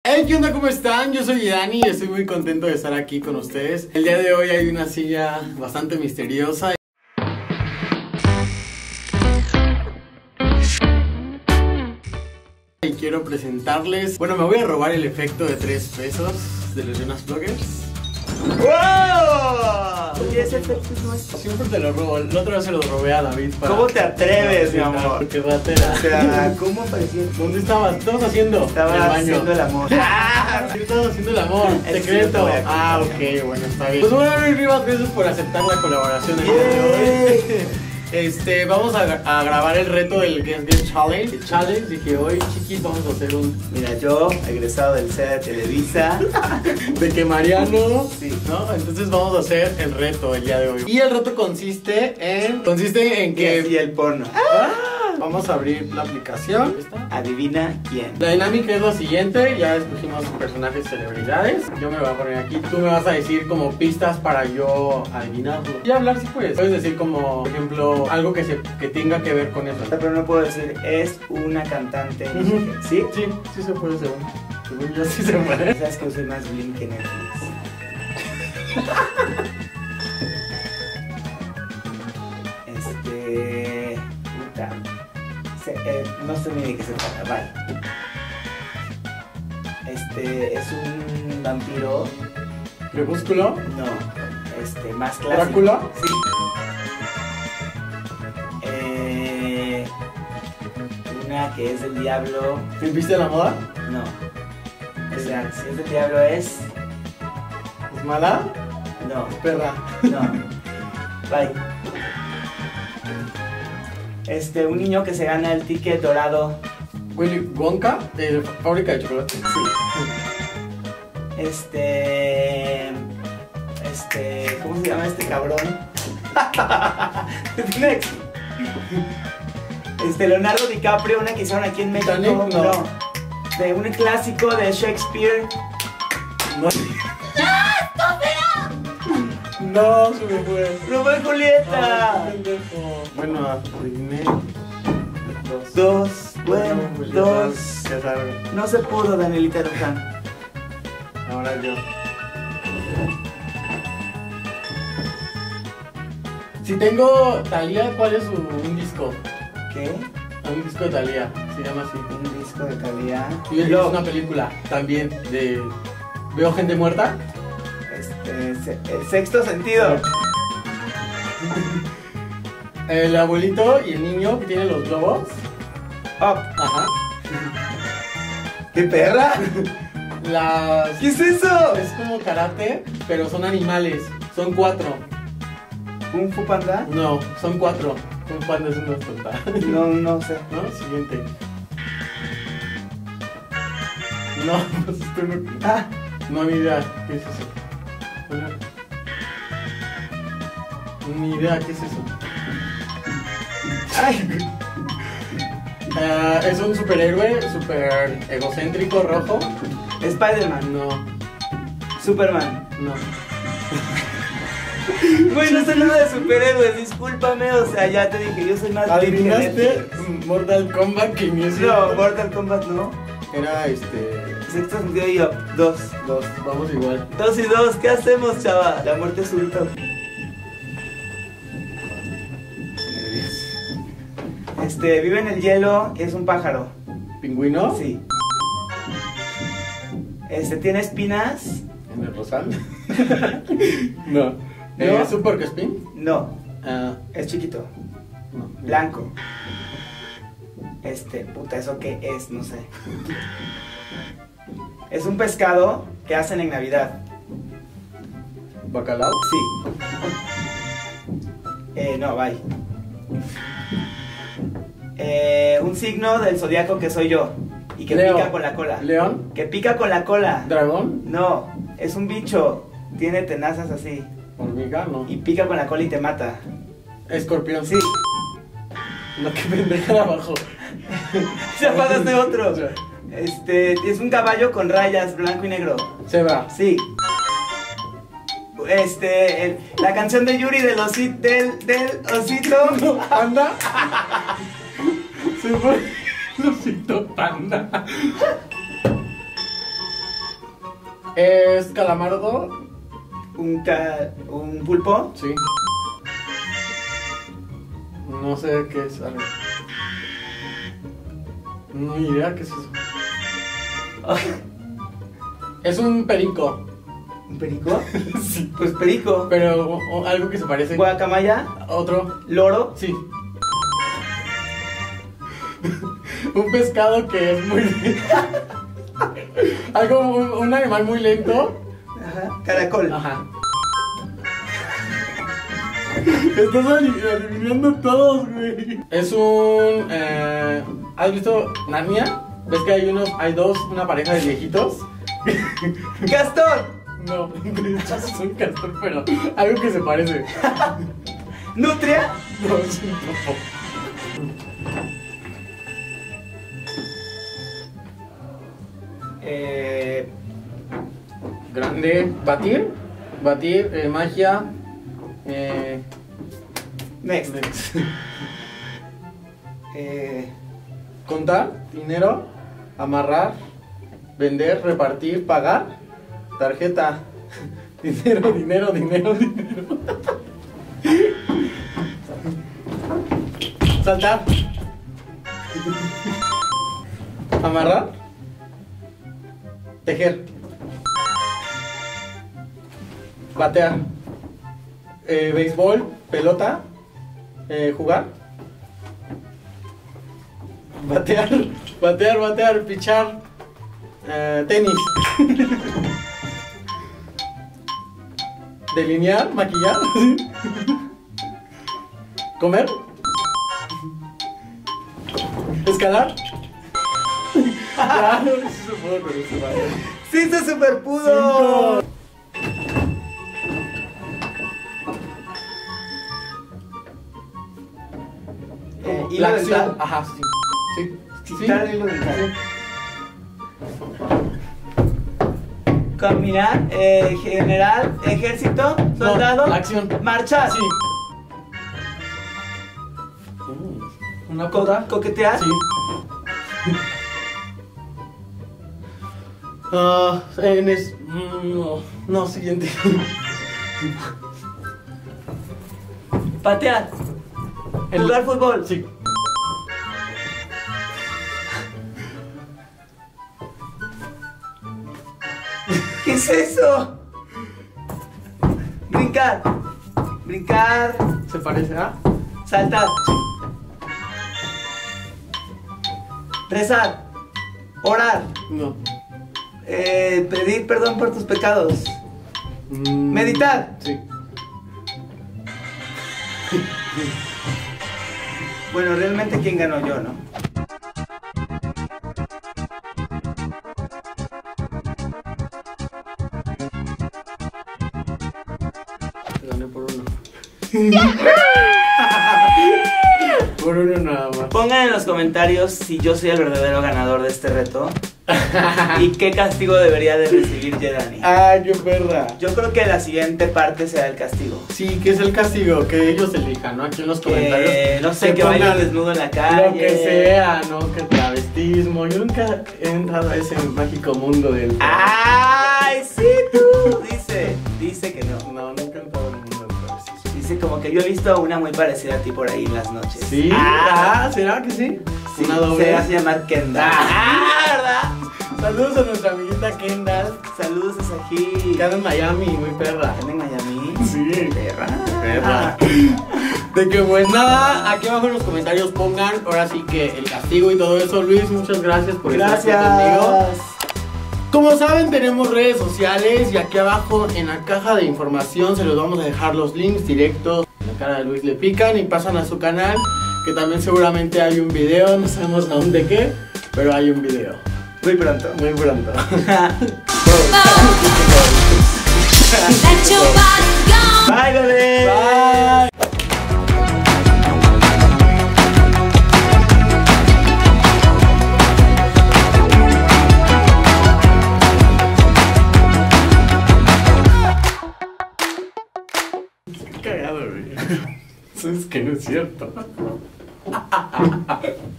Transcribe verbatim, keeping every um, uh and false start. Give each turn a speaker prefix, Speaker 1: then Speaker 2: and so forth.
Speaker 1: Hey, ¿qué onda? ¿Cómo están? Yo soy Dani y estoy muy contento de estar aquí con ustedes. El día de hoy hay una silla bastante misteriosa. Y quiero presentarles... Bueno, me voy a robar el efecto de tres pesos de los Jonas Vloggers.
Speaker 2: ¡Wow! ¿Y ese efecto es nuestro?
Speaker 1: Siempre te lo robo. La otra vez se lo robé a David para...
Speaker 2: ¿Cómo te atreves, mi amor?
Speaker 1: Porque ratera.
Speaker 2: O sea, ¿cómo parecía?
Speaker 1: ¿Dónde estabas? ¿Qué estabas haciendo?
Speaker 2: Estaba
Speaker 1: en el baño.
Speaker 2: haciendo el amor.
Speaker 1: ¿Qué estabas haciendo el amor?
Speaker 2: Es
Speaker 1: Secreto.
Speaker 2: cierto,
Speaker 1: Ah, ok, bueno, está bien. Pues bueno, Rivas, gracias por aceptar la colaboración el día de hoy. Este, vamos a, a grabar el reto del Guess Guess Challenge. El challenge, dije hoy, chiquis, vamos a hacer un...
Speaker 2: Mira, yo, egresado del C E de Televisa.
Speaker 1: De que Mariano,
Speaker 2: Sí.
Speaker 1: ¿no? Entonces vamos a hacer el reto el día de hoy. Y el reto consiste en... Consiste en
Speaker 2: Que
Speaker 1: que...
Speaker 2: y el porno.
Speaker 1: Ah, vamos a abrir la aplicación.
Speaker 2: Adivina quién.
Speaker 1: La dinámica es lo siguiente, ya escogimos personajes celebridades. Yo me voy a poner aquí, tú me vas a decir como pistas para yo adivinarlo. Y hablar si puedes. Puedes decir como, por ejemplo, algo que, se, que tenga que ver con eso.
Speaker 2: Pero no puedo decir, es una cantante.
Speaker 1: Ujú.
Speaker 2: ¿Sí?
Speaker 1: Sí, sí se puede, según. Según yo sí se puede.
Speaker 2: Sabes que yo soy más Blink que Netflix. Este... Puta. Se- eh, no sé ni de qué se trata, bye. Este, es un vampiro.
Speaker 1: Crepúsculo.
Speaker 2: No, este, más clásico.
Speaker 1: Drácula.
Speaker 2: Sí. Eh, una que es del diablo.
Speaker 1: ¿El viste de la moda?
Speaker 2: No. O sea, si es del diablo es.
Speaker 1: ¿Es mala?
Speaker 2: No,
Speaker 1: Perra.
Speaker 2: no. Bye. Este, un niño que se gana el ticket dorado.
Speaker 1: Willy Wonka, de Fábrica de Chocolate.
Speaker 2: Sí. Este. Este. ¿Cómo se llama este cabrón? Next. Este, Leonardo DiCaprio, una que hicieron aquí en México.
Speaker 1: Titanic, no.
Speaker 2: De un clásico de Shakespeare.
Speaker 1: No. No, se me fue.
Speaker 2: ¡Romeo y Julieta!
Speaker 1: Ay, qué pendejo. Bueno, adiviné. Dos.
Speaker 2: Dos, bueno,
Speaker 1: pues ya
Speaker 2: dos.
Speaker 1: sabes, ya saben.
Speaker 2: No se pudo, Danielita Luján.
Speaker 1: Ahora yo. Si tengo Thalía, ¿cuál es su, un disco?
Speaker 2: ¿Qué?
Speaker 1: Un disco de Thalía, se llama así.
Speaker 2: Un disco de calidad.
Speaker 1: Y es
Speaker 2: Lo-
Speaker 1: una película también de... ¿Veo gente muerta?
Speaker 2: Este, se- el sexto sentido.
Speaker 1: El abuelito y el niño que tienen los globos.
Speaker 2: Up.
Speaker 1: Ajá.
Speaker 2: ¡Qué perra!
Speaker 1: Las...
Speaker 2: ¿Qué es eso?
Speaker 1: Es como karate, pero son animales. Son cuatro.
Speaker 2: ¿Kung Fu Panda?
Speaker 1: No, son cuatro. Un panda es una tonta.
Speaker 2: No, no sé.
Speaker 1: ¿No? Siguiente. No, pues esto no...
Speaker 2: Ah,
Speaker 1: No, ni idea. ¿Qué es eso? Hola. Ni idea, ¿qué es eso?
Speaker 2: ay.
Speaker 1: Ah, es un superhéroe, super egocéntrico, rojo.
Speaker 2: Spider-Man.
Speaker 1: No,
Speaker 2: Superman.
Speaker 1: no.
Speaker 2: Güey, no sé nada de superhéroes, discúlpame, o sea, ya te dije, yo soy más Blink que
Speaker 1: ¿Adivinaste
Speaker 2: Netflix.
Speaker 1: Mortal Kombat que ni es
Speaker 2: No, Mortal Kombat no.
Speaker 1: Era este...
Speaker 2: Sexto sentido y up. Dos.
Speaker 1: Dos, vamos igual.
Speaker 2: Dos y dos, ¿qué hacemos, chava? La muerte súbita. Este, vive en el hielo, es un pájaro.
Speaker 1: ¿Pingüino?
Speaker 2: Sí. Este, tiene espinas.
Speaker 1: ¿En el rosal? No.
Speaker 2: ¿No?
Speaker 1: ¿Es un porcoespín?
Speaker 2: No,
Speaker 1: Ah,
Speaker 2: es chiquito.
Speaker 1: no.
Speaker 2: Blanco. Este, puta, ¿eso qué es? No sé. Es un pescado que hacen en Navidad.
Speaker 1: ¿Bacalao?
Speaker 2: Sí. Eh, no, bye. Eh, un signo del zodiaco que soy yo. Y que
Speaker 1: Leo.
Speaker 2: pica con la cola.
Speaker 1: ¿León?
Speaker 2: Que pica con la cola.
Speaker 1: ¿Dragón?
Speaker 2: No, es un bicho. Tiene tenazas así.
Speaker 1: ¿Hormiga? No.
Speaker 2: Y pica con la cola y te mata.
Speaker 1: ¿Escorpión?
Speaker 2: Sí.
Speaker 1: Lo que pendeja abajo.
Speaker 2: Ya pagaste otro.
Speaker 1: Ya.
Speaker 2: Este, es un caballo con rayas, blanco y negro.
Speaker 1: Se va.
Speaker 2: Sí. Este, el- la canción de Yuri del osito, del, del osito.
Speaker 1: ¿Panda? Se fue el osito panda. ¿Es calamardo?
Speaker 2: Un, ca... un pulpo.
Speaker 1: Sí. No sé qué es. A ver. Ni idea qué es eso. Es un perico.
Speaker 2: ¿Un perico?
Speaker 1: Sí.
Speaker 2: Pues perico.
Speaker 1: Pero o- o algo que se parece.
Speaker 2: Guacamaya.
Speaker 1: Otro.
Speaker 2: Loro.
Speaker 1: Sí. Un pescado que es muy. Algo, un, un animal muy lento.
Speaker 2: Ajá. Caracol.
Speaker 1: Ajá. Estás adi- adivinando todos, güey. Es un. Eh, ¿Has visto Narnia? ¿Ves que hay unos, hay dos, una pareja de viejitos?
Speaker 2: Castor.
Speaker 1: No, de hecho es un castor, pero algo que se parece.
Speaker 2: Nutria.
Speaker 1: No, es un topo.
Speaker 2: Eh,
Speaker 1: Grande. Batir. Batir, eh, magia. Eh,
Speaker 2: next.
Speaker 1: next.
Speaker 2: Eh,
Speaker 1: Contar, dinero, amarrar, vender, repartir, pagar, tarjeta, dinero, dinero, dinero, dinero. Saltar, amarrar, tejer, batear, eh, béisbol, pelota, eh, jugar. Batear, batear, batear, pichar, eh, tenis. Delinear, maquillar. Comer. Escalar. Ya, no sé si se puede con esto, vale.
Speaker 2: ¡Sí se super pudo!
Speaker 1: Cinco.
Speaker 2: Eh, hilo
Speaker 1: La acción.
Speaker 2: dental.
Speaker 1: Ajá, sí. Sí. Sí.
Speaker 2: Quitar el hilo dental.
Speaker 1: Sí.
Speaker 2: Caminar, eh, general, ejército, soldado,
Speaker 1: No, acción.
Speaker 2: marchar,
Speaker 1: Sí. Una
Speaker 2: Co-
Speaker 1: cota.
Speaker 2: coquetear,
Speaker 1: Sí. Ah, en es... mm, no, no, siguiente.
Speaker 2: patear,
Speaker 1: El-
Speaker 2: jugar fútbol,
Speaker 1: Sí.
Speaker 2: ¿qué es eso? Brincar, brincar,
Speaker 1: ¿Se parece a?
Speaker 2: saltar, rezar, orar,
Speaker 1: No.
Speaker 2: eh, pedir perdón por tus pecados,
Speaker 1: Mm,
Speaker 2: meditar.
Speaker 1: Sí.
Speaker 2: Bueno, realmente quién ganó, yo, ¿no?
Speaker 1: Gané por uno. Por uno nada más.
Speaker 2: Pongan en los comentarios si yo soy el verdadero ganador de este reto y qué castigo debería de recibir Jedani.
Speaker 1: Ay, qué perra.
Speaker 2: Yo creo que la siguiente parte será el castigo.
Speaker 1: Sí, ¿qué es el castigo? Que ellos elijan, ¿no? Aquí en los comentarios.
Speaker 2: Que, no sé,
Speaker 1: se
Speaker 2: que baile
Speaker 1: pongan
Speaker 2: desnudo en la calle.
Speaker 1: Lo que sea, ¿no? Que travestismo. Yo nunca he entrado a ese mágico mundo del.
Speaker 2: ¡Ay, sí, tú! Dice, dice que no.
Speaker 1: No, nunca he entrado en el mundo del travestismo.
Speaker 2: Dice como que yo he visto una muy parecida a ti por ahí en las noches.
Speaker 1: Sí,
Speaker 2: Ah,
Speaker 1: ah, ¿será que sí?
Speaker 2: sí,
Speaker 1: Una doble.
Speaker 2: se hace llamar Kendall.
Speaker 1: Ah.
Speaker 2: ¿Verdad?
Speaker 1: Saludos a nuestra amiguita Kendall,
Speaker 2: Saludos a Saji.
Speaker 1: que anda en Miami, muy perra.
Speaker 2: ¿Están en Miami?
Speaker 1: Sí.
Speaker 2: Perra.
Speaker 1: Perra. De que pues nada, aquí abajo en los comentarios pongan ahora sí que el castigo y todo eso. Luis, muchas gracias por estar aquí conmigo.
Speaker 2: Gracias.
Speaker 1: Como saben, tenemos redes sociales y aquí abajo en la caja de información se los vamos a dejar los links directos. En la cara de Luis le pican y pasan a su canal, que también seguramente hay un video, no sabemos aún de qué, pero hay un video.
Speaker 2: Muy pronto.
Speaker 1: Muy pronto.
Speaker 3: Let your body go.
Speaker 2: Bye, bebé.
Speaker 1: Bye. Qué cagado, güey. Eso es que no es cierto.